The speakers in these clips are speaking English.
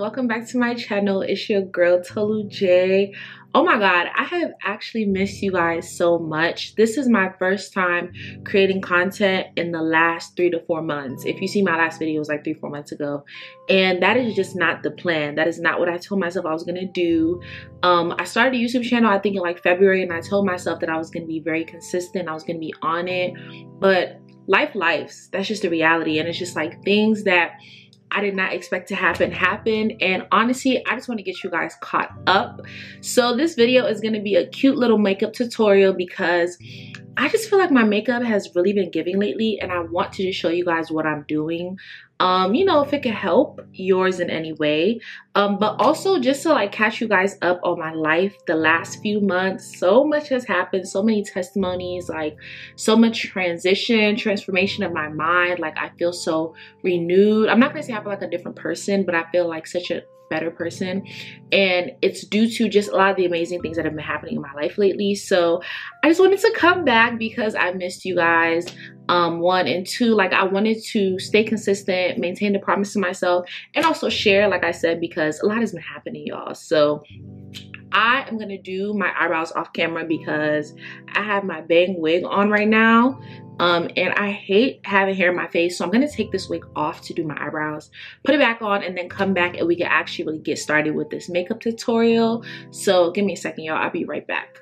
welcome back to my channel. It's your girl Tolu J. Oh my god, I have actually missed you guys so much. This is my first time creating content in the last 3 to 4 months. If you see my last video, it was like 3-4 months ago, and that is just not the plan. That is not what I told myself I was gonna do. I started a YouTube channel I think in like February, and I told myself that I was gonna be very consistent, I was gonna be on it, but lives. That's just the reality. And it's just like things that I did not expect to happen, and honestly I just want to get you guys caught up. So this video is going to be a cute little makeup tutorial because I just feel like my makeup has really been giving lately, and I want to just show you guys what I'm doing. You know, if it can help yours in any way, but also just to like catch you guys up on my life the last few months. So much has happened, so many testimonies, like so much transformation of my mind. Like I feel so renewed. I'm not gonna say I feel like a different person, but I feel like such a better person, and it's due to just a lot of the amazing things that have been happening in my life lately. So I just wanted to come back because I missed you guys, 1 and 2, like I wanted to stay consistent, maintain the promise to myself, and also share, like I said, because a lot has been happening, y'all. So I am gonna do my eyebrows off camera because I have my bang wig on right now, and I hate having hair in my face, so I'm gonna take this wig off to do my eyebrows, put it back on, and then come back and we can actually really get started with this makeup tutorial. So give me a second, y'all. I'll be right back.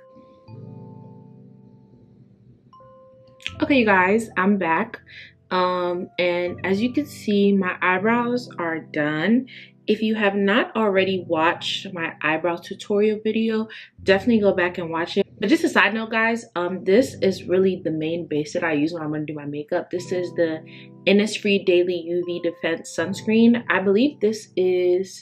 Okay, you guys, I'm back, and as you can see, my eyebrows are done. If you have not already watched my eyebrow tutorial video, definitely go back and watch it. But just a side note, guys, this is really the main base that I use when I'm going to do my makeup. This is the Innisfree Daily UV Defense Sunscreen. I believe this is,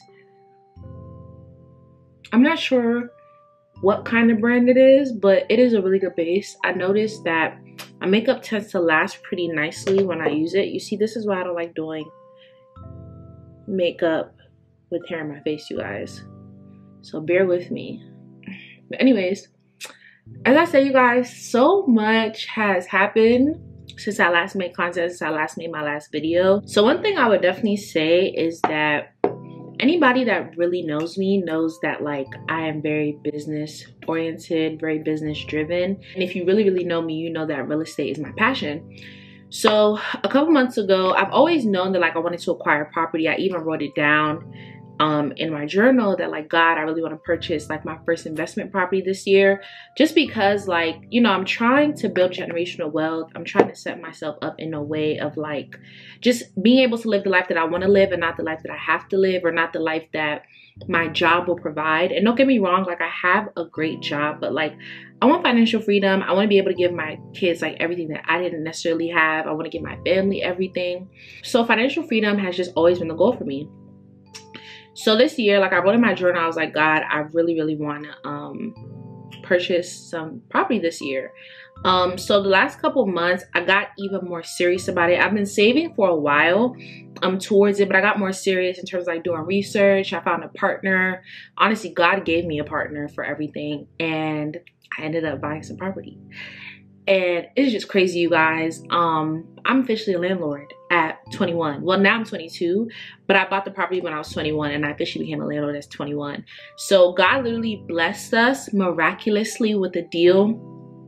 I'm not sure what kind of brand it is, but it is a really good base. I noticed that my makeup tends to last pretty nicely when I use it. You see, this is why I don't like doing makeup with hair in my face, you guys, so bear with me. But anyways, as I said, you guys, so much has happened since I last made content, since I last made my last video. So one thing I would definitely say is that anybody that really knows me knows that like I am very business oriented, very business driven, and if you really know me, you know that real estate is my passion. So a couple months ago, I've always known that like I wanted to acquire property. I even wrote it down in my journal that like, God, I really want to purchase like my first investment property this year, just because like, you know, I'm trying to build generational wealth. I'm trying to set myself up in a way of like just being able to live the life that I want to live, and not the life that I have to live, or not the life that my job will provide. And don't get me wrong, like I have a great job, but like I want financial freedom. I want to be able to give my kids like everything that I didn't necessarily have. I want to give my family everything. So financial freedom has just always been the goal for me. So this year, like I wrote in my journal, I was like, God, I really want to purchase some property this year. So the last couple months, I got even more serious about it. I've been saving for a while towards it, but I got more serious in terms of like doing research. I found a partner. Honestly, God gave me a partner for everything, and I ended up buying some property. And it's just crazy, you guys. I'm officially a landlord at 21. Well, now I'm 22, but I bought the property when I was 21, and I officially became a landlord at 21. So God literally blessed us miraculously with a deal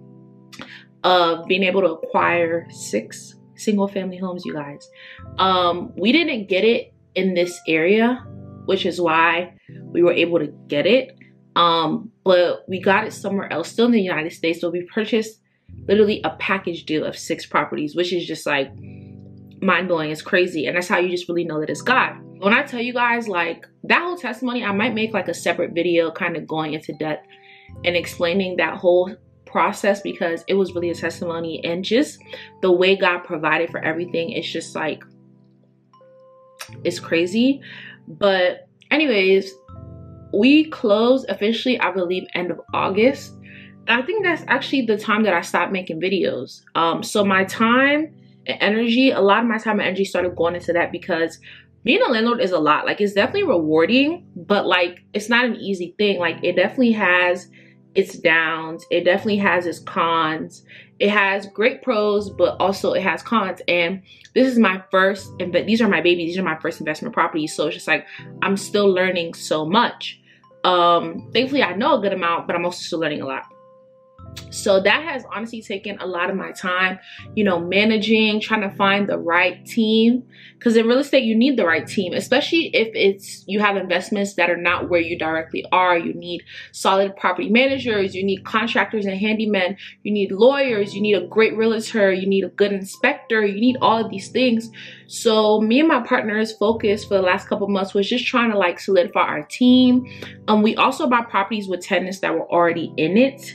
of being able to acquire 6 single family homes, you guys. We didn't get it in this area, which is why we were able to get it. But we got it somewhere else, still in the United States. So we purchased literally a package deal of 6 properties, which is just like mind-blowing. It's crazy, and that's how you just really know that it's God. When I tell you guys like that whole testimony, I might make like a separate video kind of going into depth and explaining that whole process, because it was really a testimony, and just the way God provided for everything, it's just like, it's crazy. But anyways, we closed officially, I believe, end of August. I think that's actually the time that I stopped making videos. So my time and energy, a lot of my time and energy started going into that, because being a landlord is a lot. Like it's definitely rewarding, but like it's not an easy thing. Like it definitely has its downs. It definitely has its cons. It has great pros, but also it has cons. And this is my first, these are my babies, these are my first investment properties. So it's just like, I'm still learning so much. Thankfully I know a good amount, but I'm also still learning a lot. So that has honestly taken a lot of my time, you know, managing, trying to find the right team. Because in real estate, you need the right team, especially if you have investments that are not where you directly are. You need solid property managers, you need contractors and handymen, you need lawyers, you need a great realtor, you need a good inspector, you need all of these things. So me and my partner's focus for the last couple months was just trying to like solidify our team. We also bought properties with tenants that were already in it.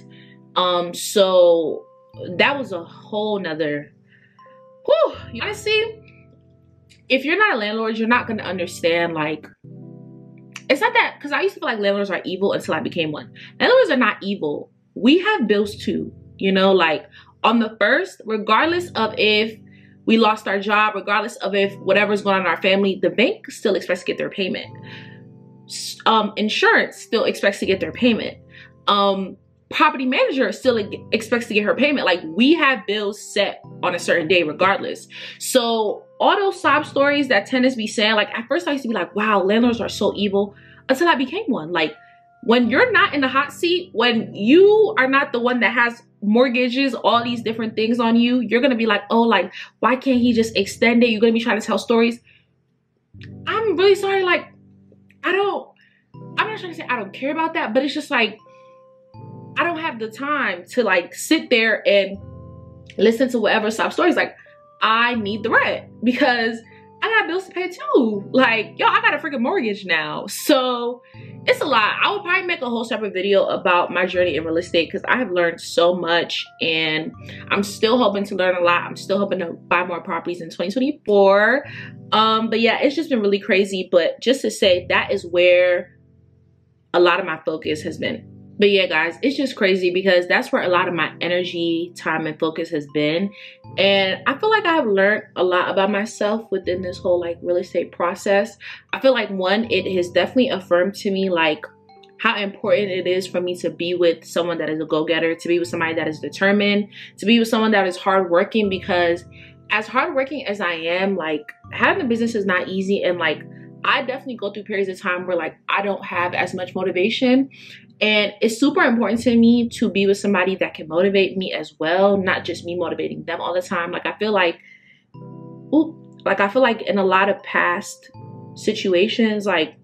So that was a whole nother, honestly, if you're not a landlord, you're not going to understand, like, it's not that, because I used to feel like landlords are evil until I became one. Landlords are not evil. We have bills too, you know, like on the first, regardless of if we lost our job, regardless of if whatever's going on in our family, the bank still expects to get their payment. Insurance still expects to get their payment. Property manager still expects to get her payment. Like, we have bills set on a certain day regardless. So all those sob stories that tenants be saying, like, at first I used to be like, wow, landlords are so evil, until I became one. Like, when you're not in the hot seat, when you are not the one that has mortgages, all these different things on you, you're gonna be like, oh, like, why can't he just extend it? You're gonna be trying to tell stories. I'm really sorry, like, I'm not trying to say I don't care about that, but it's just like, I don't have the time to like sit there and listen to whatever sob stories. Like, I need the rent because I got bills to pay too. Like, yo, I got a freaking mortgage now. So it's a lot. I would probably make a whole separate video about my journey in real estate because I have learned so much and I'm still hoping to learn a lot. I'm still hoping to buy more properties in 2024. But yeah, it's just been really crazy. But just to say, that is where a lot of my focus has been. But yeah, guys, it's just crazy because that's where a lot of my energy, time, and focus has been. And I feel like I have learned a lot about myself within this whole like real estate process. I feel like, one, it has definitely affirmed to me like how important it is for me to be with someone that is a go-getter, to be with somebody that is determined, to be with someone that is hardworking, because as hardworking as I am, like, having a business is not easy. And like, I definitely go through periods of time where like I don't have as much motivation. And it's super important to me to be with somebody that can motivate me as well, not just me motivating them all the time. Like, I feel like, in a lot of past situations, like,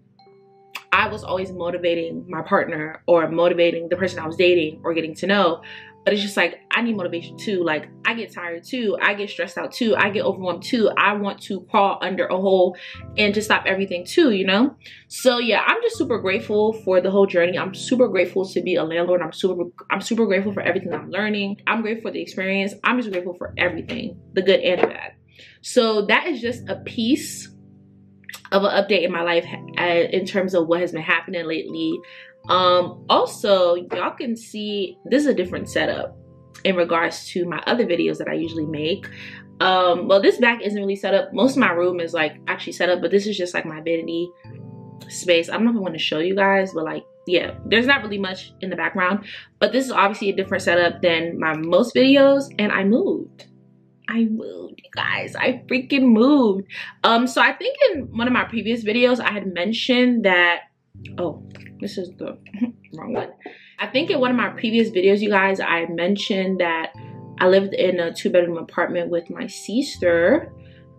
I was always motivating my partner or motivating the person I was dating or getting to know. But it's just like, I need motivation too. Like, I get tired too. I get stressed out too. I get overwhelmed too. I want to crawl under a hole and just stop everything too, you know? So yeah, I'm just super grateful for the whole journey. I'm super grateful to be a landlord. I'm super grateful for everything I'm learning. I'm grateful for the experience. I'm just grateful for everything, the good and the bad. So that is just a piece of an update in my life in terms of what has been happening lately. Also, y'all can see this is a different setup in regards to my other videos that I usually make. Well, this back isn't really set up. Most of my room is like actually set up, but this is just like my vanity space. I don't know if I want to show you guys, but like, yeah, there's not really much in the background, but this is obviously a different setup than my most videos. And I moved, you guys. I freaking moved. So I think in one of my previous videos I had mentioned that, oh, this is the wrong one. I think in one of my previous videos, you guys, I mentioned that I lived in a 2-bedroom apartment with my sister.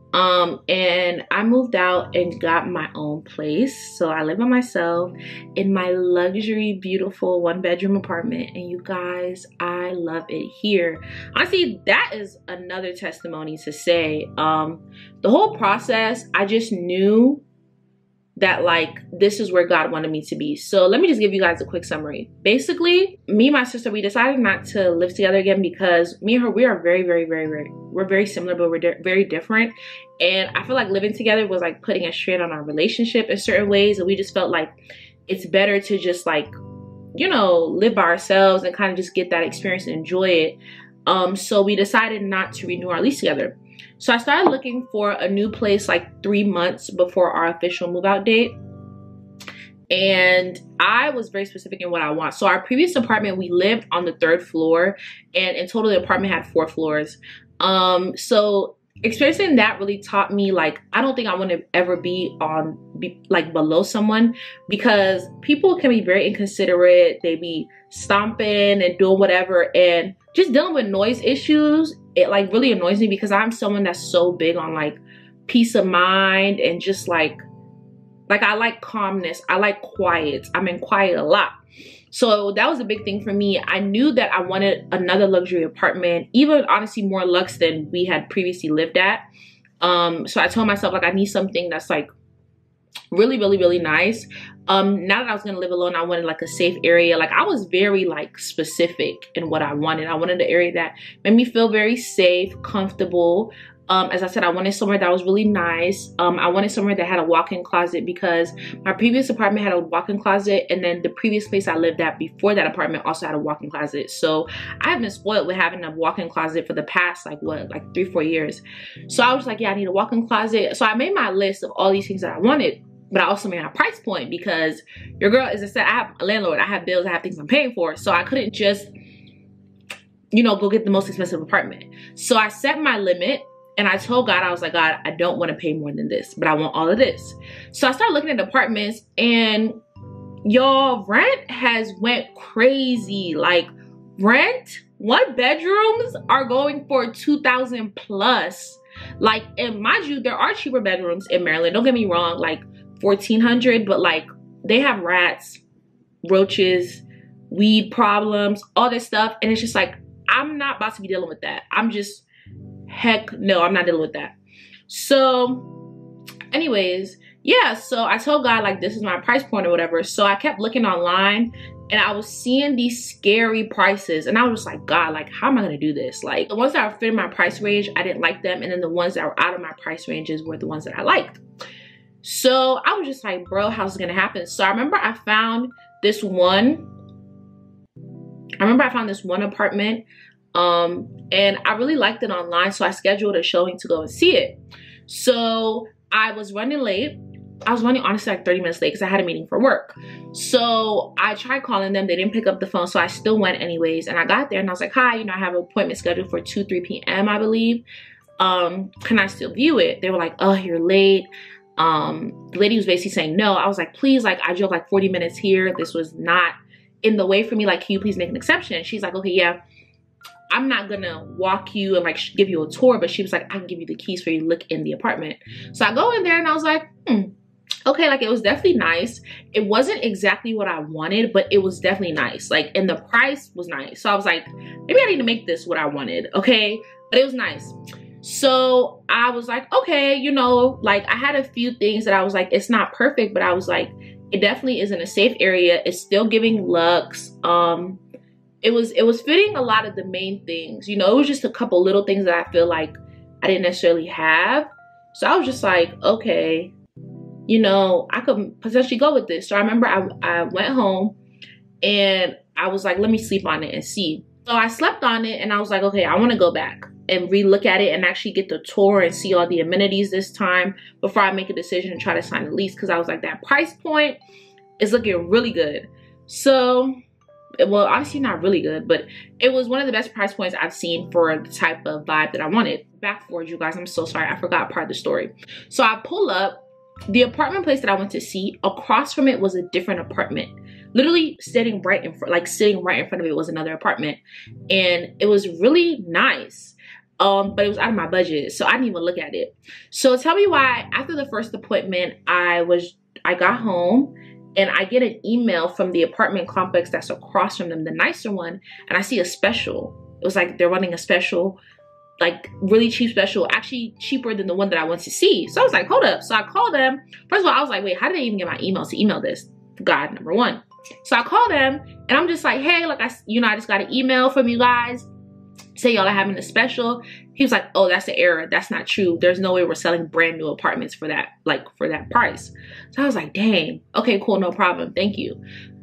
And I moved out and got my own place. So I live by myself in my luxury, beautiful 1-bedroom apartment. And you guys, I love it here. Honestly, that is another testimony to say, the whole process, I just knew that like this is where God wanted me to be. So let me just give you guys a quick summary. Basically, me and my sister, we decided not to live together again because me and her, we are we're very similar, but we're very different. And I feel like living together was like putting a strain on our relationship in certain ways. And we just felt like it's better to just like, you know, live by ourselves and kind of just get that experience and enjoy it. So we decided not to renew our lease together. So I started looking for a new place like 3 months before our official move out date. And I was very specific in what I want. So our previous apartment, we lived on the 3rd floor, and in total the apartment had 4 floors. So experiencing that really taught me, like, I don't think I want to ever be like below someone, because people can be very inconsiderate. They be stomping and doing whatever, and just dealing with noise issues, it like really annoys me, because I'm someone that's so big on like peace of mind, and just like I like calmness. I like quiet. I'm in quiet a lot. So that was a big thing for me. I knew that I wanted another luxury apartment, even honestly more luxe than we had previously lived at. So I told myself, like, I need something that's like really, really, really nice. Now that I was gonna live alone, I wanted like a safe area. Like, I was very like specific in what I wanted. I wanted an area that made me feel very safe, comfortable. As I said, I wanted somewhere that was really nice. I wanted somewhere that had a walk-in closet, because my previous apartment had a walk-in closet, and then the previous place I lived at before that apartment also had a walk-in closet. So I have been spoiled with having a walk-in closet for the past like 3-4 years. So I was like, yeah, I need a walk-in closet. So I made my list of all these things that I wanted, but I also made my price point, because your girl, as I said, I have a landlord, I have bills, I have things I'm paying for. So I couldn't just, you know, go get the most expensive apartment. So I set my limit. And I told God, I was like, God, I don't want to pay more than this, but I want all of this. So I started looking at apartments, and y'all, rent has went crazy. Like, rent, 1 bedrooms are going for $2,000 plus. Like, and mind you, there are cheaper bedrooms in Maryland. Don't get me wrong, like $1,400, but like they have rats, roaches, weed problems, all this stuff. And it's just like, I'm not about to be dealing with that. Heck no, I'm not dealing with that. So anyways, yeah, so I told God, like, this is my price point or whatever. So I kept looking online, and I was seeing these scary prices, and I was just like, God, like, how am I gonna do this? Like, the ones that were fitting my price range, I didn't like them, and then the ones that were out of my price ranges were the ones that I liked. So I was just like, bro, how's it gonna happen? So I remember I found this one apartment, and I really liked it online, so I scheduled a showing to go and see it. So I was running late. I was running honestly like 30 minutes late, because I had a meeting for work. So I tried calling them, they didn't pick up the phone, so I still went anyways. And I got there and I was like, hi, you know, I have an appointment scheduled for 2-3 p.m. I believe. Can I still view it? They were like, oh, you're late. The lady was basically saying no. I was like, please, like, I drove like 40 minutes here. This was not in the way for me. Like, can you please make an exception? She's like, okay, yeah, I'm not gonna walk you and like give you a tour, but she was like, I can give you the keys for you to look in the apartment. So I go in there and I was like, okay, like, it was definitely nice. It wasn't exactly what I wanted, but it was definitely nice. Like, and the price was nice. So I was like, maybe I need to make this what I wanted, okay? But it was nice. So I was like, okay, you know, like, I had a few things that I was like, it's not perfect, but I was like, it definitely is in a safe area. It's still giving luxe. It was fitting a lot of the main things. You know, it was just a couple little things that I feel like I didn't necessarily have. So I was just like, okay, you know, I could potentially go with this. So I remember I went home and I was like, let me sleep on it and see. So I slept on it and I was like, okay, I want to go back and re-look at it and actually get the tour and see all the amenities this time before I make a decision and try to sign the lease. Because I was like, that price point is looking really good. So, well, obviously not really good, but it was one of the best price points I've seen for the type of vibe that I wanted. Back forward, you guys, I'm so sorry, I forgot part of the story. So I pull up. The apartment place that I went to see, across from it was a different apartment. Literally sitting right in front, like sitting right in front of it was another apartment. And it was really nice. But it was out of my budget, so I didn't even look at it. So tell me why, after the first appointment, I got home and I get an email from the apartment complex that's across from them, the nicer one, and I see a special. It was like they're running a special, like really cheap special, actually cheaper than the one that I went to see. So I was like, hold up. So I called them. First of all, I was like, wait, how did they even get my email to email this? God, number one. So I called them and I'm just like, hey, like, I just got an email from you guys. Say y'all are having a special. He was like, oh, that's an error. That's not true. There's no way we're selling brand new apartments for that, like, for that price. So I was like, dang, okay, cool, no problem, thank you.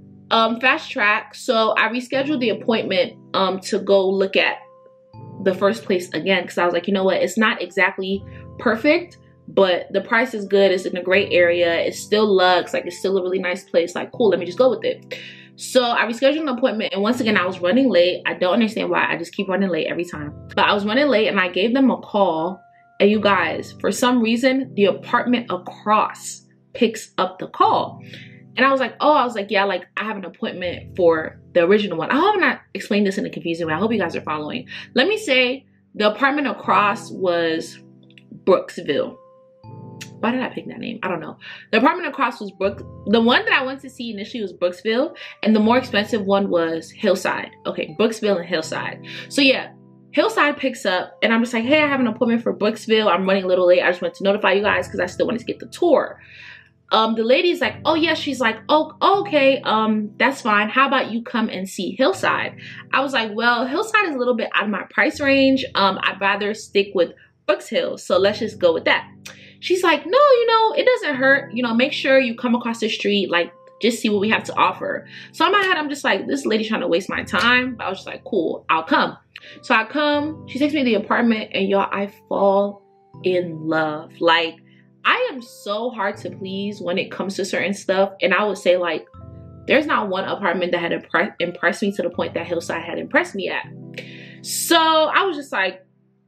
Fast track. So I rescheduled the appointment to go look at the first place again, because I was like, you know what, it's not exactly perfect, but the price is good. It's in a great area. It's still luxe. Like, it's still a really nice place. Like, cool, let me just go with it. So I rescheduled an appointment, and once again, I was running late. I don't understand why. I just keep running late every time. But I was running late, and I gave them a call. And you guys, for some reason, the apartment across picks up the call. And I was like, yeah, like, I have an appointment for the original one. I hope I'm not explaining this in a confusing way. I hope you guys are following. Let me say the apartment across was Brooksville. Why did I pick that name? I don't know. The apartment across was the one that I went to see initially was Brooksville, and the more expensive one was Hillside. Okay, Brooksville and Hillside. So yeah, Hillside picks up, and I'm just like, hey, I have an appointment for Brooksville. I'm running a little late. I just wanted to notify you guys because I still wanted to get the tour. The lady's like, oh yeah, she's like, oh, okay, that's fine. How about you come and see Hillside? I was like, well, Hillside is a little bit out of my price range. I'd rather stick with Brooks Hill, so let's just go with that. She's like, no, you know, it doesn't hurt. You know, make sure you come across the street, like, just see what we have to offer. So in my head, I'm just like, this lady trying to waste my time. But I was just like, cool, I'll come. So I come, she takes me to the apartment, and y'all, I fall in love. Like, I am so hard to please when it comes to certain stuff. And I would say, like, there's not one apartment that had impressed me to the point that Hillside had impressed me at. So I was just like,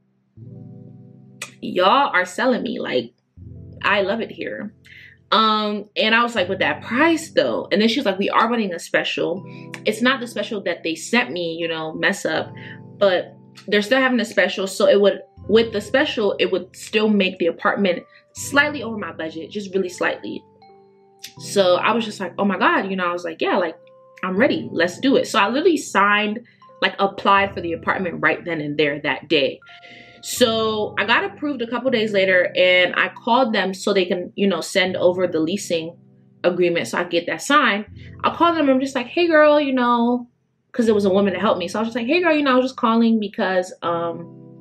y'all are selling me. Like, I love it here. And I was like, with that price though. And then she was like, we are running a special. It's not the special that they sent me, you know, mess up, but they're still having a special. So it would, with the special, it would still make the apartment slightly over my budget, just really slightly. So I was just like, oh my God, you know, I was like, yeah, like, I'm ready, let's do it. So I literally signed, like, applied for the apartment right then and there that day. So I got approved a couple days later, and I called them so they can, you know, send over the leasing agreement so I get that signed. I called them, I'm just like, hey girl, you know, because it was a woman to help me. So I was just like, hey girl, you know, I was just calling because I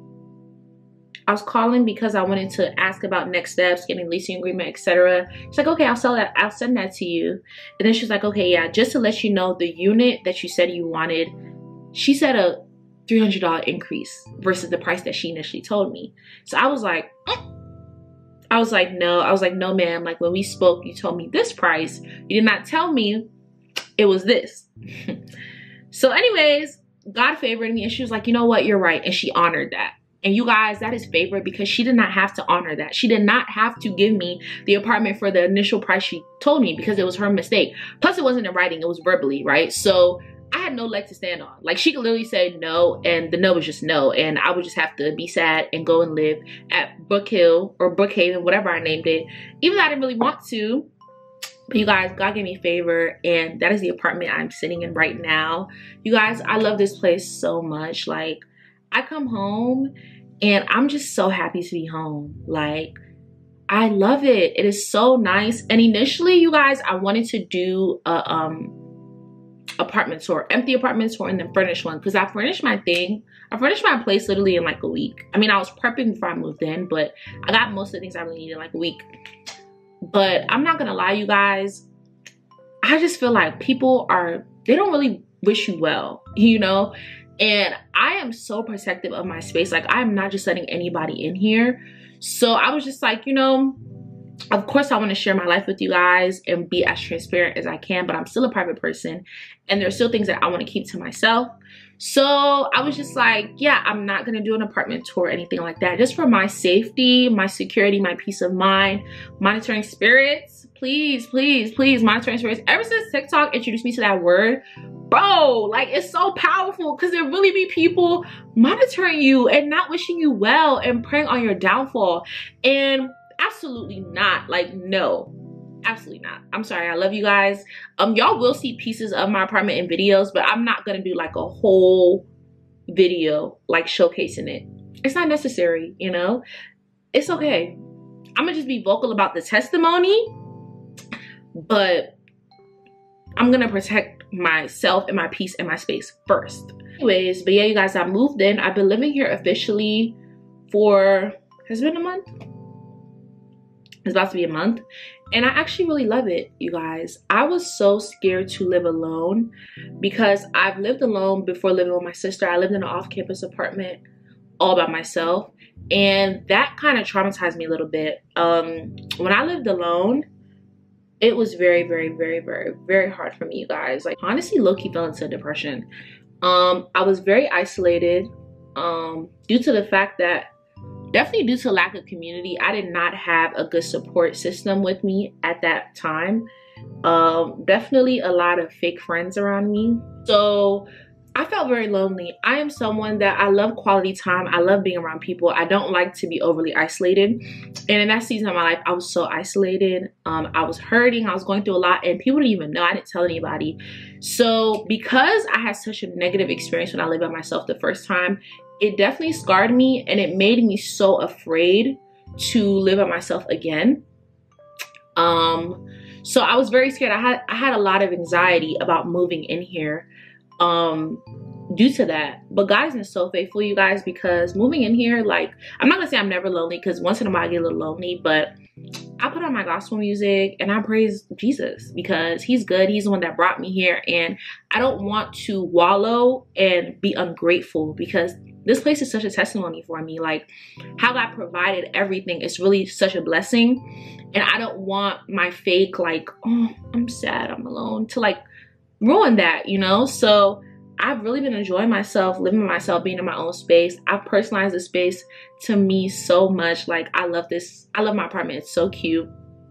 wanted to ask about next steps, getting leasing agreement, etc. She's like, okay, I'll send that to you. And then she's like, okay, yeah, just to let you know, the unit that you said you wanted, she said a $300 increase versus the price that she initially told me. So I was like, no ma'am, like, when we spoke, you told me this price. You did not tell me it was this. So anyways, God favored me, and she was like, you know what, you're right. And she honored that. And you guys, that is favorite because she did not have to honor that. She did not have to give me the apartment for the initial price she told me because it was her mistake. Plus, it wasn't in writing, it was verbally, right? So I had no leg to stand on. Like, she could literally say no, and the no was just no, and I would just have to be sad and go and live at Brook Hill or Brookhaven, whatever I named it, even though I didn't really want to. But you guys, God gave me favor, and that is the apartment I'm sitting in right now. You guys, I love this place so much. Like, I come home and I'm just so happy to be home. Like, I love it. It is so nice. And initially, you guys, I wanted to do a apartment tour, empty apartment tour, and then furnished one, because I furnished my place literally in like a week. I mean, I was prepping before I moved in, but I got most of the things I really needed in like a week. But I'm not gonna lie, you guys, I just feel like people they don't really wish you well, you know? And I am so protective of my space. Like, I'm not just letting anybody in here. So I was just like, you know, of course I want to share my life with you guys and be as transparent as I can, but I'm still a private person, and there's still things that I want to keep to myself. So I was just like, yeah, I'm not going to do an apartment tour or anything like that, just for my safety, my security, my peace of mind, monitoring spirits. Please, please, please, monitoring spirits. Ever since TikTok introduced me to that word, bro, like, it's so powerful, because there really be people monitoring you and not wishing you well and preying on your downfall. And absolutely not. Like, no, absolutely not. I'm sorry, I love you guys. Y'all will see pieces of my apartment in videos, but I'm not gonna do like a whole video like showcasing it. It's not necessary, you know. It's okay. I'm gonna just be vocal about the testimony, but I'm gonna protect myself and my peace and my space first. Anyways, but yeah, you guys, I moved in. I've been living here officially for, has it been a month? It's about to be a month, and I actually really love it, you guys. I was so scared to live alone because I've lived alone before living with my sister. I lived in an off-campus apartment all by myself, and that kind of traumatized me a little bit. When I lived alone, it was very, very, very, very, very hard for me, you guys. Like, honestly, low-key fell into depression. I was very isolated due to the fact that, definitely due to lack of community, I did not have a good support system with me at that time. Definitely a lot of fake friends around me. So I felt very lonely. I am someone that I love quality time. I love being around people. I don't like to be overly isolated. And in that season of my life, I was so isolated. I was hurting. I was going through a lot, and people didn't even know. I didn't tell anybody. So because I had such a negative experience when I lived by myself the first time, it definitely scarred me, and it made me so afraid to live by myself again. So I was very scared. I had a lot of anxiety about moving in here due to that. But God has been so faithful, you guys, because moving in here, like, I'm not gonna say I'm never lonely, because once in a while I get a little lonely, but I put on my gospel music and I praise Jesus because he's good. He's the one that brought me here, and I don't want to wallow and be ungrateful, because this place is such a testimony for me. Like, how God provided everything is really such a blessing, and I don't want my fake, like, oh, I'm sad, I'm alone, to like ruin that, you know? So I've really been enjoying myself, living with myself, being in my own space. I've personalized the space to me so much. Like, I love this. I love my apartment. It's so cute.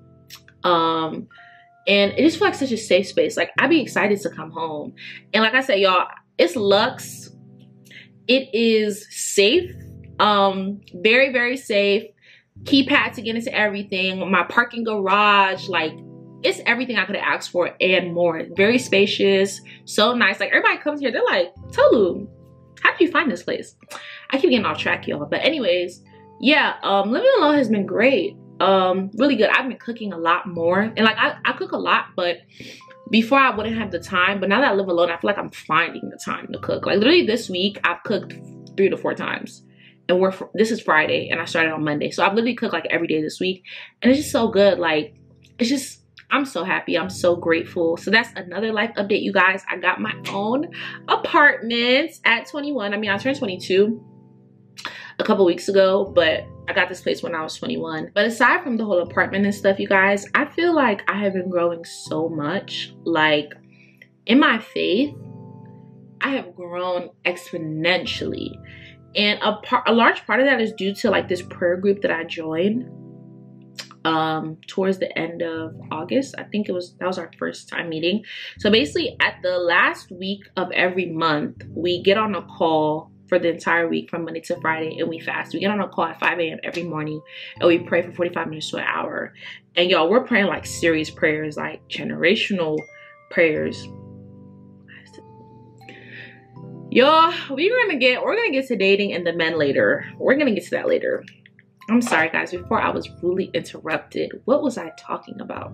And it just feels like such a safe space. Like, I'd be excited to come home. And like I said, y'all, it's luxe. It is safe. Very, very safe. Keypad to get into everything. My parking garage, like, it's everything I could have asked for and more. Very spacious, so nice. Like, everybody comes here, they're like, Tolu, how did you find this place? I keep getting off track, y'all. But anyways, yeah, living alone has been great. Really good. I've been cooking a lot more. And like, I cook a lot, but before I wouldn't have the time. But now that I live alone, I feel like I'm finding the time to cook. Like, literally this week, I've cooked 3 to 4 times. And this is Friday, and I started on Monday. So I've literally cooked like every day this week. And it's just so good. Like, it's just, I'm so happy. I'm so grateful. So that's another life update, you guys. I got my own apartment at 21. I mean, I turned 22 a couple weeks ago, but I got this place when I was 21. But aside from the whole apartment and stuff, you guys, I feel like I have been growing so much. Like, in my faith, I have grown exponentially. And a large part of that is due to like this prayer group that I joined towards the end of August. I think that was our first time meeting. So basically, at the last week of every month, we get on a call for the entire week from Monday to Friday, and we fast. We get on a call at 5 a.m. every morning, and we pray for 45 minutes to an hour. And y'all, we're praying like serious prayers, like generational prayers. Y'all, we're gonna get to dating and the men later. We're gonna get to that later. I'm sorry, guys, before I was really interrupted. What was I talking about?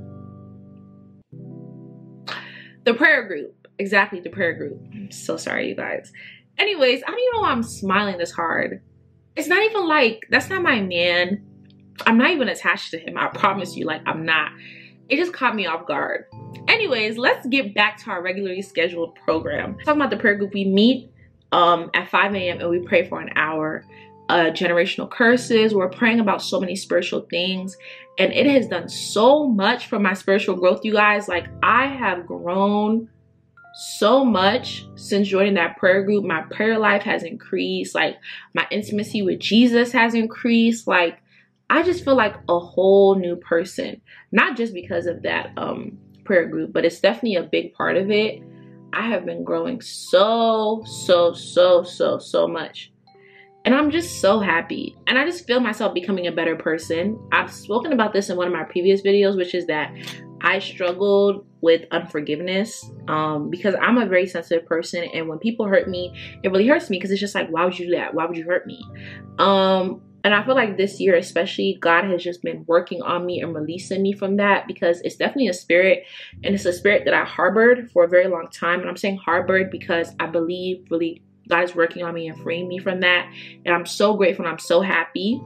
The prayer group. Exactly, the prayer group. I'm so sorry, you guys. Anyways, I don't even know why I'm smiling this hard. It's not even like, that's not my man. I'm not even attached to him. I promise you, like, I'm not. It just caught me off guard. Anyways, let's get back to our regularly scheduled program. Talking about the prayer group, we meet at 5 a.m. and we pray for an hour. Generational curses. We're praying about so many spiritual things, and it has done so much for my spiritual growth, you guys. Like, I have grown so much since joining that prayer group. My prayer life has increased. Like, my intimacy with Jesus has increased. Like, I just feel like a whole new person, not just because of that prayer group, but it's definitely a big part of it. I have been growing so much. And I'm just so happy. And I just feel myself becoming a better person. I've spoken about this in one of my previous videos, which is that I struggled with unforgiveness because I'm a very sensitive person. And when people hurt me, it really hurts me because it's just like, why would you do that? Why would you hurt me? And I feel like this year especially, God has just been working on me and releasing me from that, because it's definitely a spirit, and it's a spirit that I harbored for a very long time. And I'm saying harbored because I believe really God is working on me and freeing me from that. And I'm so grateful and I'm so happy.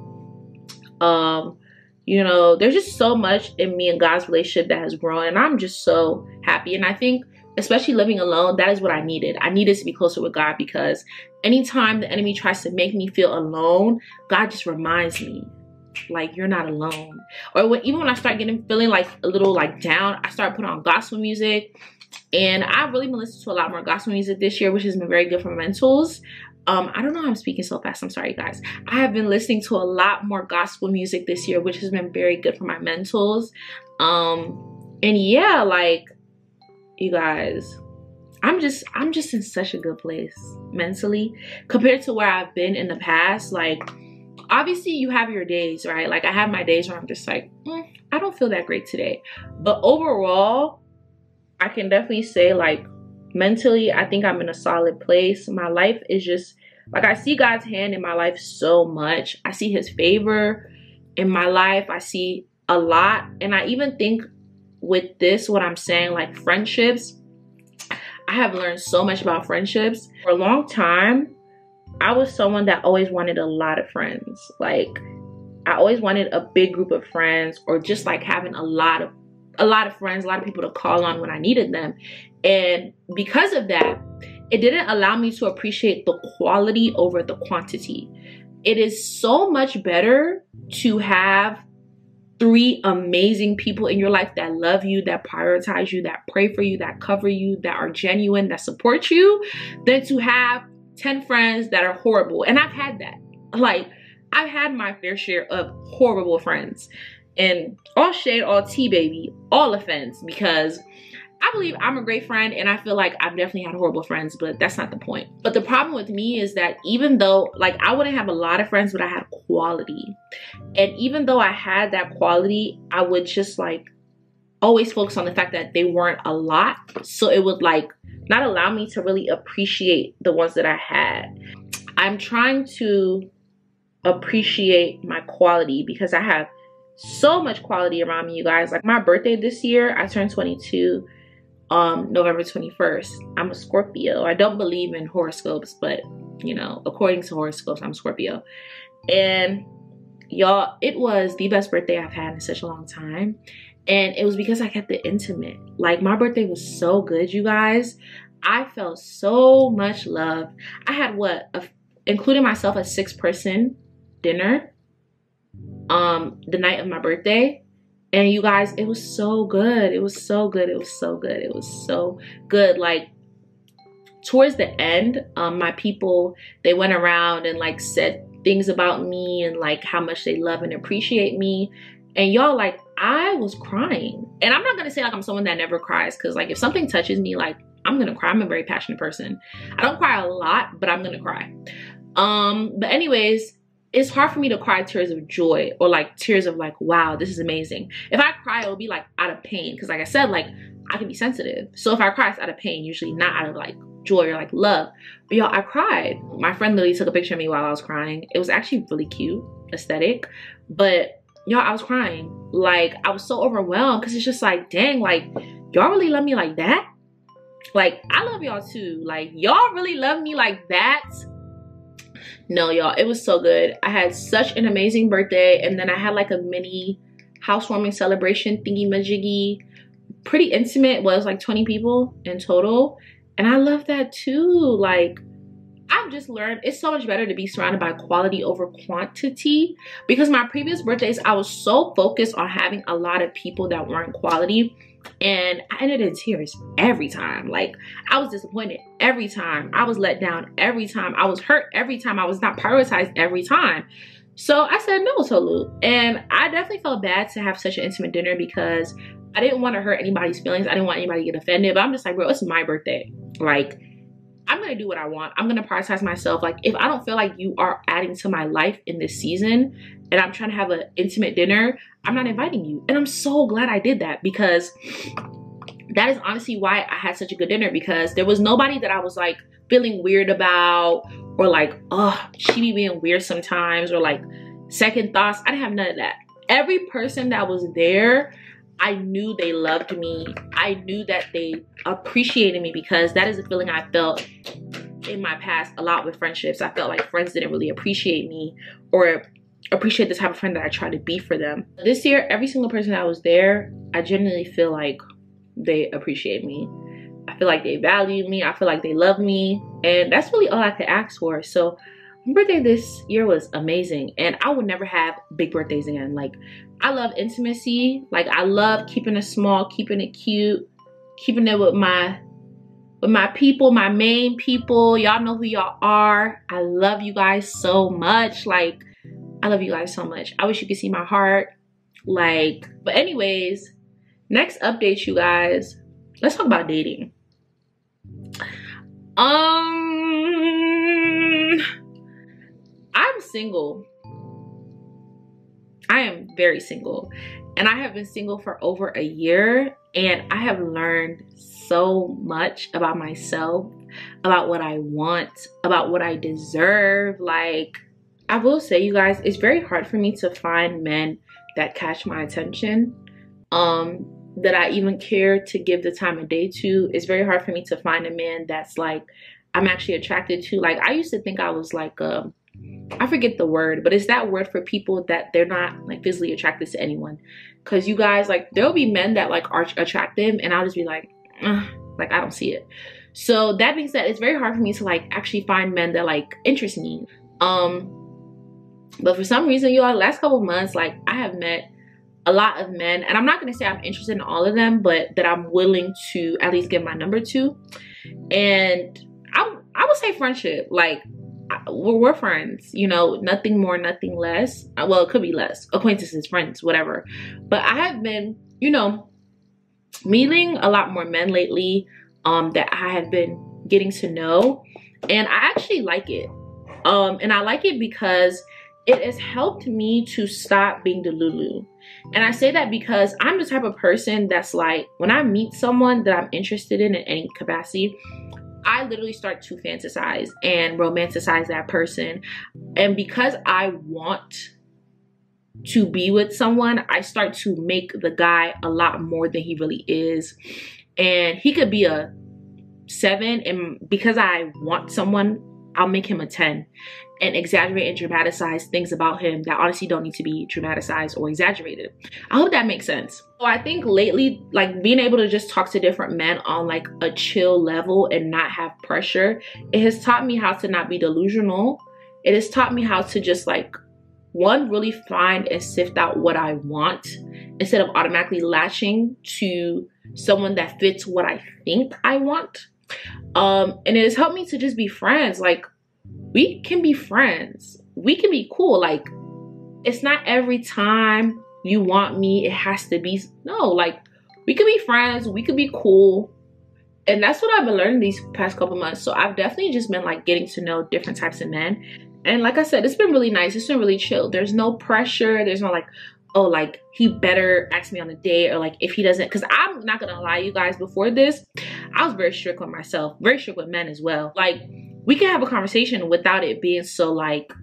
You know, there's just so much in me and God's relationship that has grown, and I'm just so happy. And I think especially living alone, that is what I needed. I needed to be closer with God, because anytime the enemy tries to make me feel alone, God just reminds me, like, you're not alone. Or even when I start feeling like a little like down, I start putting on gospel music. And I've really been listening to a lot more gospel music this year, which has been very good for my mentals. I don't know how I'm speaking so fast. I'm sorry, guys. I have been listening to a lot more gospel music this year, which has been very good for my mentals. And yeah, like, you guys, I'm just in such a good place mentally compared to where I've been in the past. Like, obviously you have your days, right? Like, I have my days where I'm just like, I don't feel that great today. But overall, I can definitely say, like, mentally, I think I'm in a solid place. My life is just, like, I see God's hand in my life so much. I see his favor in my life. I see a lot. And I even think with this, what I'm saying, like, friendships, I have learned so much about friendships. For a long time, I was someone that always wanted a lot of friends. Like, I always wanted a big group of friends, or just like having a lot of friends, a lot of people to call on when I needed them. And because of that, it didn't allow me to appreciate the quality over the quantity. It is so much better to have 3 amazing people in your life that love you, that prioritize you, that pray for you, that cover you, that are genuine, that support you, than to have 10 friends that are horrible. And I've had that. Like, I've had my fair share of horrible friends. And all shade, all tea, baby, all offense, because I believe I'm a great friend, and I feel like I've definitely had horrible friends, but that's not the point. But the problem with me is that even though, like, I wouldn't have a lot of friends, but I had quality. And even though I had that quality, I would just, like, always focus on the fact that they weren't a lot. So it would, like, not allow me to really appreciate the ones that I had. I'm trying to appreciate my quality, because I have so much quality around me, you guys. Like, my birthday this year, I turned 22 November 21st. I'm a Scorpio. I don't believe in horoscopes, but, you know, according to horoscopes, I'm a Scorpio. And y'all, it was the best birthday I've had in such a long time. And it was because I kept it intimate. Like, my birthday was so good, you guys. I felt so much love. I had including myself, a 6-person dinner the night of my birthday. And you guys, it was so good. It was so good. It was so good. It was so good. Like, towards the end, my people, they went around and, like, said things about me and, like, how much they love and appreciate me. And y'all, like, I was crying. And I'm not gonna say, like, I'm someone that never cries, because, like, if something touches me, like, I'm gonna cry. I'm a very passionate person. I don't cry a lot, but I'm gonna cry. But anyways, it's hard for me to cry tears of joy, or, like, tears of, like, wow, this is amazing. If I cry, it'll be, like, out of pain, because, like I said, like, I can be sensitive. So if I cry, it's out of pain, usually not out of, like, joy or, like, love. But y'all, I cried. My friend literally took a picture of me while I was crying. It was actually really cute, aesthetic. But y'all, I was crying. Like, I was so overwhelmed, because it's just like, dang, like, y'all really love me like that? Like, I love y'all too. Like, y'all really love me like that? No, y'all, it was so good. I had such an amazing birthday, and then I had, like, a mini housewarming celebration thingy majiggy, pretty intimate. Well, it was like 20 people in total, and I love that too. Like, I've just learned it's so much better to be surrounded by quality over quantity, because my previous birthdays, I was so focused on having a lot of people that weren't quality, and I ended in tears every time. Like, I was disappointed every time. I was let down every time. I was hurt every time. I was not prioritized every time. So I said no, Tolu. And I definitely felt bad to have such an intimate dinner, because I didn't want to hurt anybody's feelings. I didn't want anybody to get offended. But I'm just like, bro, it's my birthday. Like, I'm going to do what I want. I'm going to prioritize myself. Like, if I don't feel like you are adding to my life in this season, and I'm trying to have an intimate dinner, I'm not inviting you. And I'm so glad I did that, because that is honestly why I had such a good dinner, because there was nobody that I was, like, feeling weird about, or like, oh, she be being weird sometimes, or, like, second thoughts. I didn't have none of that. Every person that was there, I knew they loved me. I knew that they appreciated me, because that is a feeling I felt in my past a lot with friendships. I felt like friends didn't really appreciate me, or appreciate the type of friend that I try to be for them. This year, every single person that was there, I genuinely feel like they appreciate me. I feel like they value me. I feel like they love me. And that's really all I could ask for. So my birthday this year was amazing. And I would never have big birthdays again. Like, I love intimacy. Like, I love keeping it small, keeping it cute, keeping it with my people, my main people. Y'all know who y'all are. I love you guys so much. Like, I love you guys so much. I wish you could see my heart. Like, but anyways, next update, you guys. Let's talk about dating. I'm single. I am very single. And I have been single for over a year. And I have learned so much about myself, about what I want, about what I deserve. Like, I will say, you guys, it's very hard for me to find men that catch my attention, that I even care to give the time of day to. It's very hard for me to find a man that's like, I'm actually attracted to. Like, I used to think I was like, I forget the word, but it's that word for people that they're not like physically attracted to anyone. Cause you guys, like, there'll be men that like are attractive and I'll just be like I don't see it. So that being said, it's very hard for me to like actually find men that like interest me. But for some reason, you all, last couple of months, like, I have met a lot of men, and I'm not gonna say I'm interested in all of them, but that I'm willing to at least give my number to. And I would say friendship. Like, we're friends, you know, nothing more, nothing less. Well, it could be less. Acquaintances, friends, whatever. But I have been, you know, meeting a lot more men lately that I have been getting to know, and I actually like it. And I like it because it has helped me to stop being delulu. And I say that because I'm the type of person that's like, when I meet someone that I'm interested in any capacity, I literally start to fantasize and romanticize that person. And because I want to be with someone, I start to make the guy a lot more than he really is. And he could be a 7, and because I want someone, I'll make him a 10 and exaggerate and dramatize things about him that honestly don't need to be dramatized or exaggerated. I hope that makes sense. So I think lately, like, being able to just talk to different men on like a chill level and not have pressure, it has taught me how to not be delusional. It has taught me how to just like, one, really find and sift out what I want instead of automatically latching to someone that fits what I think I want. And it has helped me to just be friends. Like, we can be friends. We can be cool. Like, it's not every time you want me, it has to be. No, like, we could be friends. We could be cool. And that's what I've been learning these past couple months. So I've definitely just been like getting to know different types of men. And like I said, it's been really nice. It's been really chill. There's no pressure. There's no like, oh, like, he better ask me on a date, or like, if he doesn't, because I'm not gonna lie, you guys, before this, I was very strict with myself, very strict with men as well. Like, we can have a conversation without it being so like,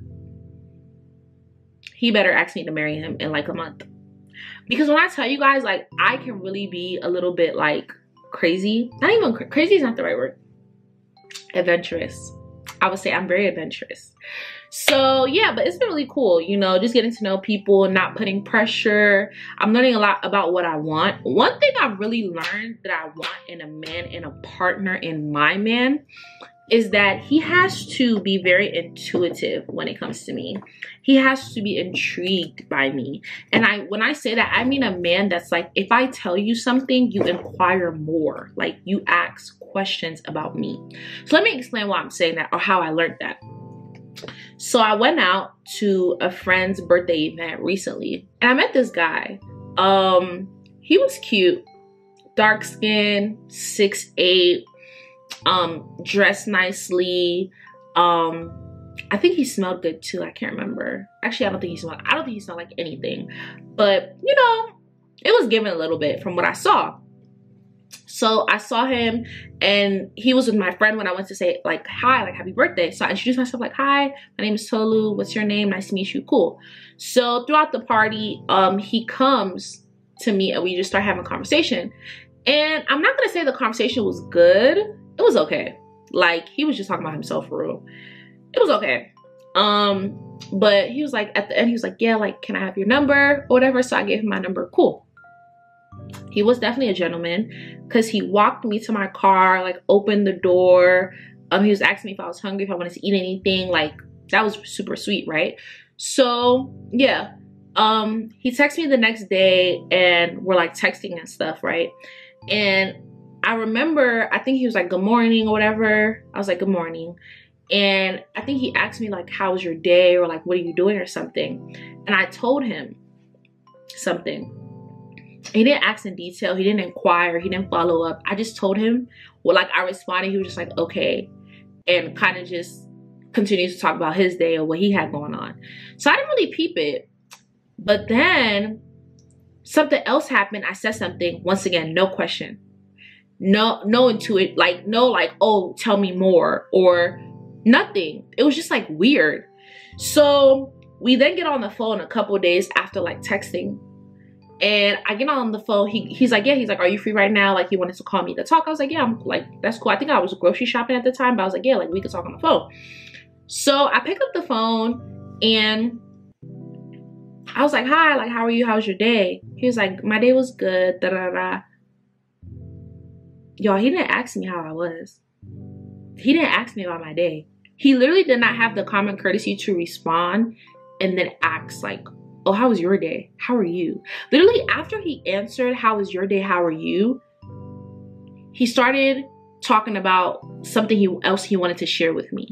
he better ask me to marry him in like a month. Because when I tell you guys, like, I can really be a little bit like crazy. Not even crazy is not the right word. Adventurous. I would say I'm very adventurous. So yeah, but it's been really cool, you know, just getting to know people and not putting pressure. I'm learning a lot about what I want. One thing I've really learned that I want in a man, in a partner, in my man, is that he has to be very intuitive when it comes to me. He has to be intrigued by me. And when I say that, I mean a man that's like, if I tell you something, you inquire more. Like, you ask questions about me. So let me explain why I'm saying that, or how I learned that. So I went out to a friend's birthday event recently, and I met this guy. He was cute, dark skin, 6'8", dressed nicely. I think he smelled good too. I can't remember. Actually, I don't think he smelled like anything. But, you know, it was given a little bit from what I saw. So I saw him, and he was with my friend when I went to say like, hi, like, happy birthday. So I introduced myself like, hi, my name is Tolu. What's your name? Nice to meet you. Cool. So throughout the party, he comes to me and we just start having a conversation. And I'm not gonna say the conversation was good. It was okay. Like, he was just talking about himself for real. It was okay. But he was like, at the end, he was like, yeah, like, can I have your number or whatever? So I gave him my number. Cool. He was definitely a gentleman because he walked me to my car, like opened the door. He was asking me if I was hungry, if I wanted to eat anything. Like, that was super sweet, right? So yeah, he texted me the next day and we're like texting and stuff, right? And I remember, I think he was like, good morning or whatever. I was like, good morning. And I think he asked me like, how was your day? Or like, what are you doing or something? And I told him something. He didn't ask in detail. He didn't inquire. He didn't follow up. I just told him, well, like I responded. He was just like, okay. And kind of just continued to talk about his day or what he had going on. So I didn't really peep it. But then something else happened. I said something. Once again, no question. No intuit. Like, no like, oh, tell me more or nothing. It was just like weird. So we then get on the phone a couple of days after like texting. And I get on the phone, he's like, yeah, he's like, are you free right now? Like, he wanted to call me to talk. I was like, yeah, I'm like, that's cool. I think I was grocery shopping at the time, but I was like, yeah, like we could talk on the phone. So I pick up the phone and I was like, hi, like, how are you? How's your day? He was like, my day was good, da da da. Y'all, he didn't ask me how I was. He didn't ask me about my day. He literally did not have the common courtesy to respond and then ask like, oh, how was your day? How are you? Literally after he answered, how was your day? How are you? He started talking about something else he wanted to share with me.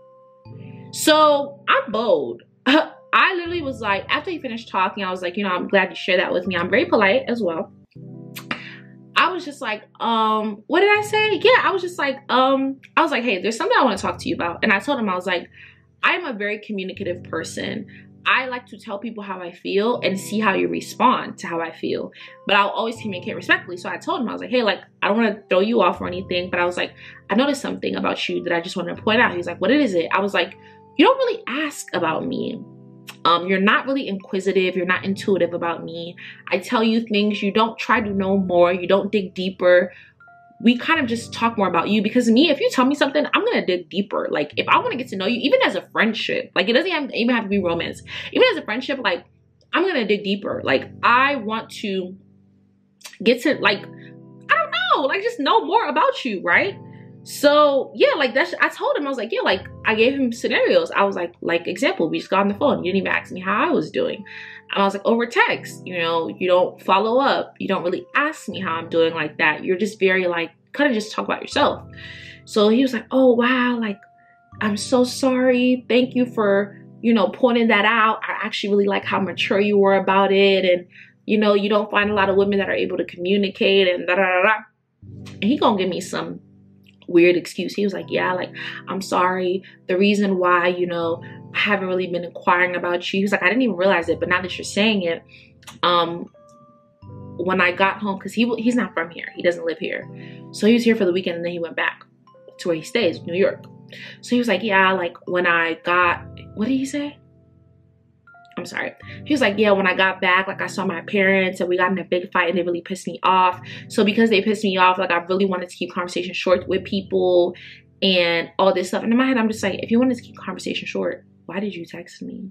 So I'm bold. I literally was like, after he finished talking, I was like, you know, I'm glad you shared that with me. I'm very polite as well. I was just like, what did I say? Yeah, I was just like, hey, there's something I want to talk to you about. And I told him, I was like, I am a very communicative person. I like to tell people how I feel and see how you respond to how I feel. But I'll always communicate respectfully. So I told him, I was like, hey, like, I don't want to throw you off or anything. But I was like, I noticed something about you that I just wanted to point out. He's like, what is it? I was like, you don't really ask about me. You're not really inquisitive. You're not intuitive about me. I tell you things. You don't try to know more. You don't dig deeper. We kind of just talk more about you, because me, if you tell me something, I'm gonna dig deeper. Like, if I want to get to know you, even as a friendship, like, it doesn't even have to be romance. Even as a friendship, like, I'm gonna dig deeper. Like, I want to get to, like, I don't know, like, just know more about you, right? So yeah, like, that's, I told him, I was like, yeah, like, I gave him scenarios. I was like example, we just got on the phone. You didn't even ask me how I was doing. And I was like, over text, you know, you don't follow up. You don't really ask me how I'm doing like that. You're just very like, kind of just talk about yourself. So he was like, oh, wow, like, I'm so sorry. Thank you for, you know, pointing that out. I actually really like how mature you were about it. And, you know, you don't find a lot of women that are able to communicate and da da da da. And he gonna give me some weird excuse. He was like, yeah, like, I'm sorry. The reason why, you know, I haven't really been inquiring about you. He was like, I didn't even realize it, but now that you're saying it, when I got home, because he's not from here. He doesn't live here. So he was here for the weekend and then he went back to where he stays, New York. So he was like, yeah, like, when I got, what did he say? I'm sorry. He was like, yeah, when I got back, like, I saw my parents and we got in a big fight and they really pissed me off. So because they pissed me off, like, I really wanted to keep conversation short with people and all this stuff. And in my head, I'm just like, if you wanted to keep conversation short, why did you text me?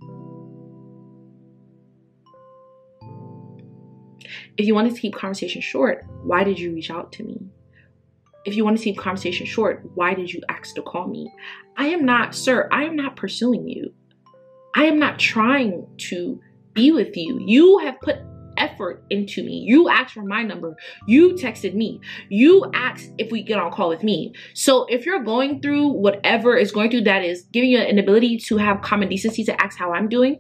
If you wanted to keep conversation short, why did you reach out to me? If you wanted to keep conversation short, why did you ask to call me? I am not, sir, I am not pursuing you. I am not trying to be with you. You have put effort into me. You asked for my number. You texted me. You asked if we get on a call with me. So if you're going through whatever is going through that is giving you an ability to have common decency to ask how I'm doing,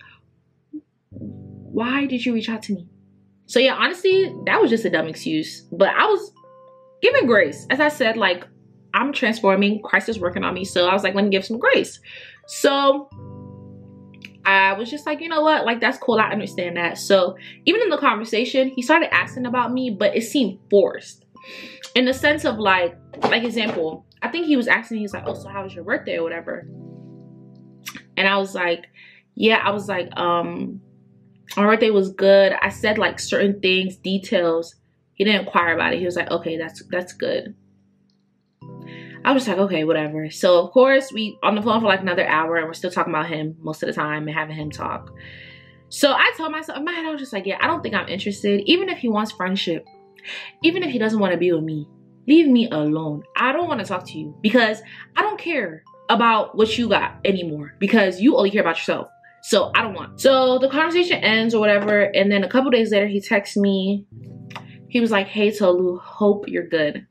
why did you reach out to me? So yeah, honestly, that was just a dumb excuse. But I was given grace. As I said, like, I'm transforming. Christ is working on me. So I was like, let me give some grace. So I was just like, you know what? Like, that's cool. I understand that. So even in the conversation, he started asking about me, but it seemed forced. In the sense of like example, I think he was asking, he was like, oh, so how was your birthday or whatever? And I was like, yeah, I was like, my birthday was good. I said like certain things, details. He didn't inquire about it. He was like, okay, that's good. I was just like, okay, whatever. So of course we on the phone for like another hour and we're still talking about him most of the time and having him talk. So I told myself in my head, I was just like, yeah, I don't think I'm interested. Even if he wants friendship, Even if he doesn't want to be with me, leave me alone. I don't want to talk to you because I don't care about what you got anymore because you only care about yourself. So I don't want. So the conversation ends or whatever. And then a couple days later, he texts me. He was like, hey, Tolu, hope you're good.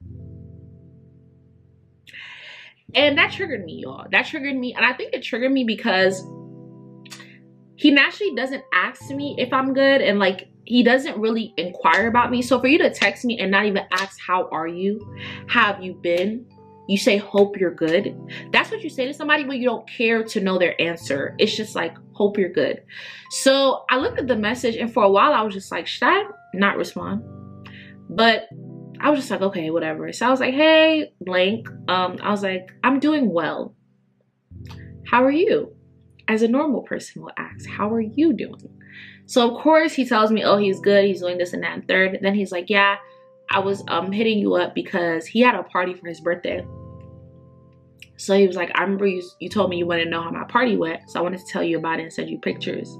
And that triggered me, y'all. That triggered me. And I think it triggered me because he naturally doesn't ask me if I'm good. And like, he doesn't really inquire about me. So for you to text me and not even ask, how are you? How have you been? You say, hope you're good. That's what you say to somebody when you don't care to know their answer. It's just like, hope you're good. So I looked at the message and for a while I was just like, should I not respond? But I was just like, okay, whatever. So I was like, hey, blank. I was like, I'm doing well. How are you? As a normal person will ask, how are you doing? So of course he tells me, oh, he's good. He's doing this and that and third. Then he's like, yeah, I was hitting you up because he had a party for his birthday. So he was like, I remember you told me you wanted to know how my party went. So I wanted to tell you about it and send you pictures.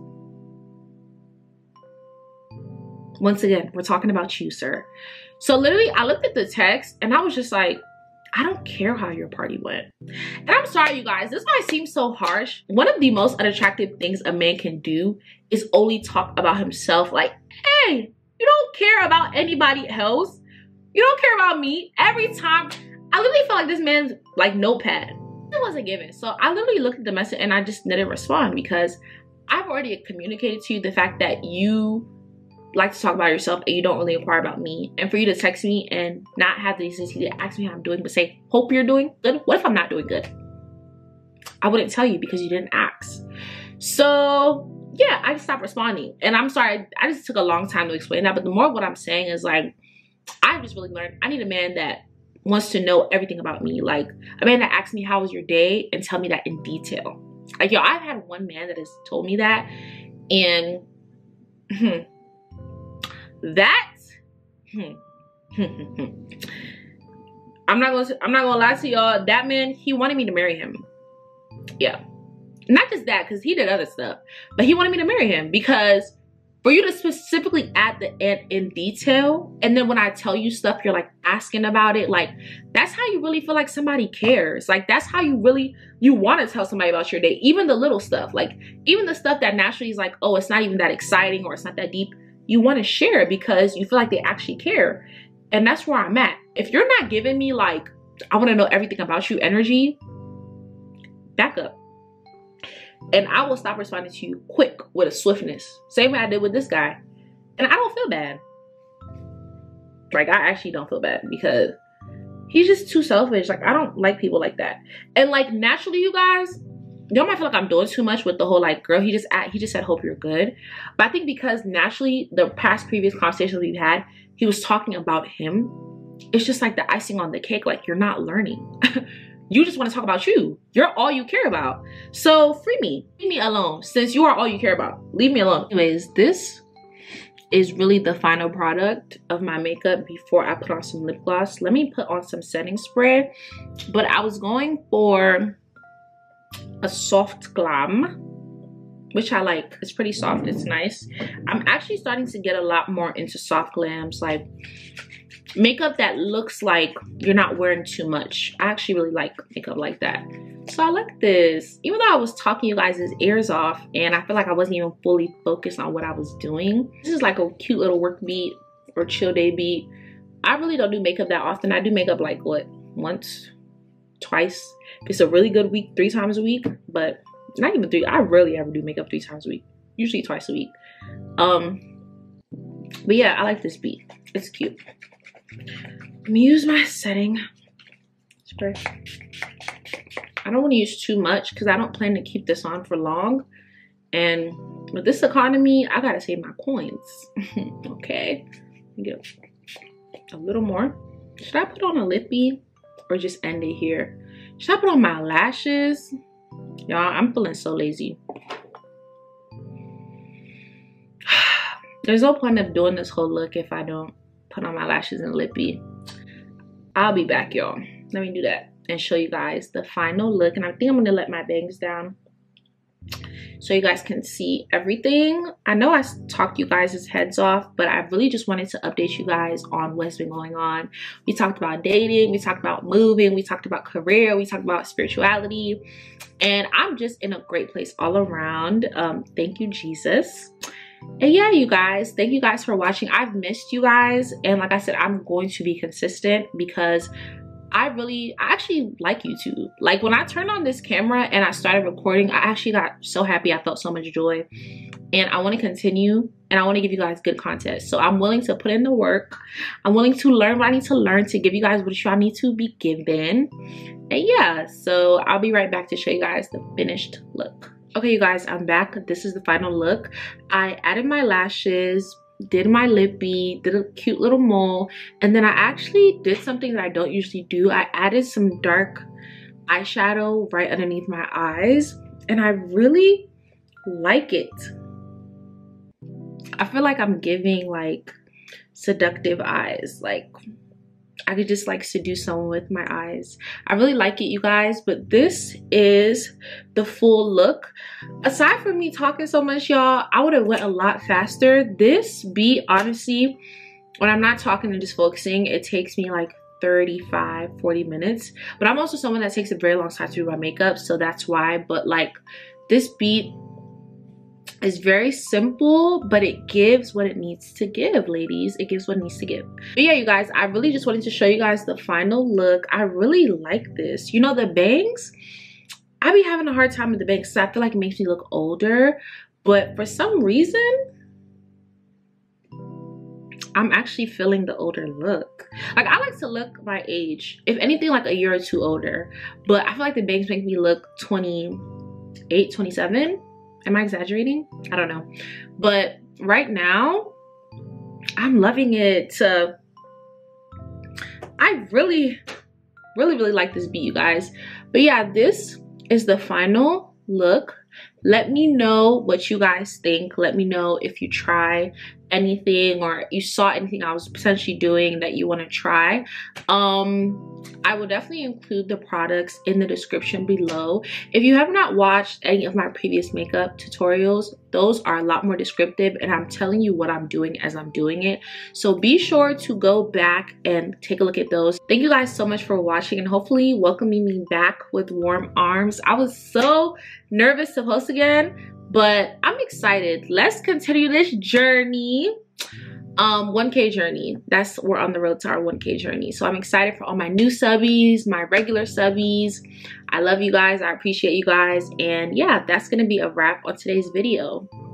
Once again, we're talking about you, sir. So literally I looked at the text and I was just like, I don't care how your party went. And I'm sorry, you guys, this might seem so harsh. One of the most unattractive things a man can do is only talk about himself. Like, hey, you don't care about anybody else. You don't care about me. Every time, I literally felt like this man's like notepad. It wasn't given. So I literally looked at the message and I just didn't respond because I've already communicated to you the fact that you like to talk about yourself and you don't really inquire about me. And for you to text me and not have the decency to ask me how I'm doing, but say, hope you're doing good. What if I'm not doing good? I wouldn't tell you because you didn't ask. So yeah, I just stopped responding. And I'm sorry, I just took a long time to explain that. But the more of what I'm saying is like, I've just really learned I need a man that wants to know everything about me. Like a man that asks me, how was your day? And tell me that in detail. Like, yo, I've had one man that has told me that. And I'm not gonna lie to y'all, that man, he wanted me to marry him. Yeah, not just that, because he did other stuff, but he wanted me to marry him because for you to specifically add the end in detail, and then when I tell you stuff, you're like asking about it, like that's how you really feel like somebody cares. Like that's how you want to tell somebody about your day. Even the little stuff, like even the stuff that naturally is like, oh, it's not even that exciting or it's not that deep. You want to share it because you feel like they actually care. And that's where I'm at. If you're not giving me like, I want to know everything about you energy, back up. And I will stop responding to you quick with a swiftness. Same way I did with this guy. And I don't feel bad. Like, I actually don't feel bad because he's just too selfish. Like, I don't like people like that. And like, naturally, you guys, y'all might feel like I'm doing too much with the whole like, girl, he just said, hope you're good. But I think because naturally the previous conversations we've had, he was talking about him. It's just like the icing on the cake. Like, you're not learning. You just want to talk about you. You're all you care about. So free me. Leave me alone. Since you are all you care about, leave me alone. Anyways, this is really the final product of my makeup before I put on some lip gloss. Let me put on some setting spray. But I was going for a soft glam, which I like. It's pretty soft. It's nice. I'm actually starting to get a lot more into soft glams, like makeup that looks like you're not wearing too much. I actually really like makeup like that. So I like this. Even though I was talking you guys' ears off and I feel like I wasn't even fully focused on what I was doing. This is like a cute little work beat or chill day beat. I really don't do makeup that often. I do makeup like what, once, twice. If it's a really good week, 3 times a week, but not even 3. I rarely ever do makeup 3 times a week. Usually twice a week. But yeah, I like this beat. It's cute. Let me use my setting spray. I don't want to use too much because I don't plan to keep this on for long. And with this economy, I gotta save my coins. Okay. Let me get a little more. Should I put on a lippy or just end it here? Should I put on my lashes? Y'all, I'm feeling so lazy. There's no point of doing this whole look if I don't put on my lashes and lippy. I'll be back, y'all. Let me do that and show you guys the final look. And I think I'm gonna let my bangs down so you guys can see everything. I know I talked you guys' heads off, but I really just wanted to update you guys on what's been going on. We talked about dating, we talked about moving, we talked about career, we talked about spirituality, and I'm just in a great place all around. Thank you, Jesus. And yeah, you guys, thank you guys for watching. I've missed you guys, and like I said, I'm going to be consistent because I actually like YouTube. Like when I turned on this camera and I started recording, I actually got so happy. I felt so much joy, and I want to continue, and I want to give you guys good content. So I'm willing to put in the work. I'm willing to learn what I need to learn to give you guys what I need to be given. And yeah, so I'll be right back to show you guys the finished look. Okay, you guys, I'm back. This is the final look. I added my lashes, did my lip bead, did a cute little mole, and then I actually did something that I don't usually do. I added some dark eyeshadow right underneath my eyes, and I really like it. I feel like I'm giving like seductive eyes. Like I could just like seduce someone with my eyes. I really like it, you guys, but this is the full look. Aside from me talking so much, y'all, I would have went a lot faster. This beat, honestly, when I'm not talking and just focusing, it takes me like 35-40 minutes. But I'm also someone that takes a very long time to do my makeup, so that's why. But like this beat is very simple, but it gives what it needs to give, ladies. It gives what it needs to give. But yeah, you guys, I really just wanted to show you guys the final look. I really like this. You know, the bangs, I be having a hard time with the bangs, so I feel like it makes me look older, but for some reason I'm actually feeling the older look. Like I like to look my age, if anything like a year or two older, but I feel like the bangs make me look 28, 27. Am I exaggerating? I don't know. But right now, I'm loving it. I really like this beat, you guys. But yeah, this is the final look. Let me know what you guys think. Let me know if you try anything or you saw anything I was potentially doing that you want to try. I will definitely include the products in the description below. If you have not watched any of my previous makeup tutorials, those are a lot more descriptive, and I'm telling you what I'm doing as I'm doing it. So be sure to go back and take a look at those. Thank you guys so much for watching, and hopefully welcoming me back with warm arms. I was so nervous to post again, but I'm excited. Let's continue this journey. 1K journey. We're on the road to our 1K journey. So I'm excited for all my new subbies, my regular subbies. I love you guys. I appreciate you guys. And yeah, that's gonna be a wrap on today's video.